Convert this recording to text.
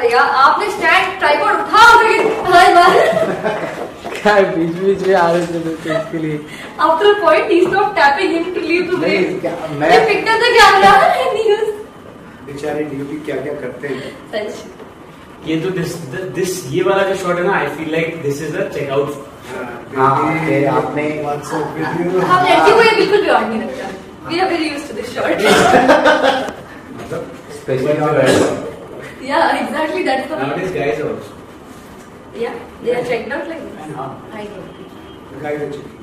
भैया आपने stand tripod उठा हर बार क्या बीच में आ रहे थे इसके लिए। After a point he stopped tapping him to leave the place. मैं He picked up the camera and he was बेचारे ड्यूटी क्या क्या करते हैं। सच। ये तो दिस ये वाला जो शॉट है ना, I feel like this is a checkout. आपने व्हाट्सएप वीडियो हम लड़कियों को ये बिल्कुल भी ऑड नहीं लगता। We are very used to this shot. Specially Yeah, exactly. That's the. Nowadays guys also. Yeah, they are checked out like this. I know. Guide